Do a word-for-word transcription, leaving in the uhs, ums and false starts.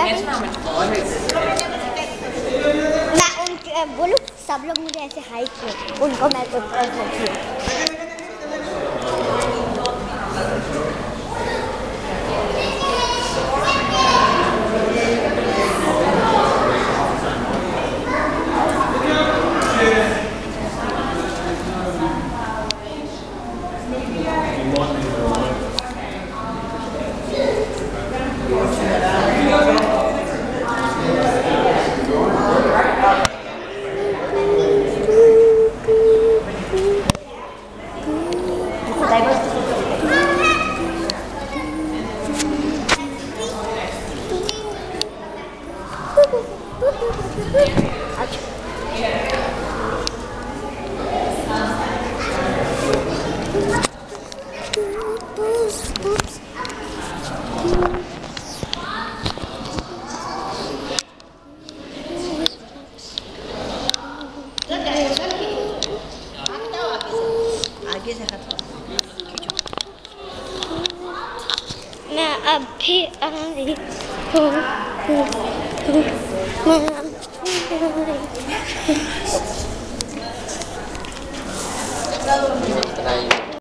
मैं उनके बोलूं सब लोग मुझे ऐसे हाई किए उनको मैं कुछ कर सकती हूँ आगे से हाथ मैं अभी आई हूँ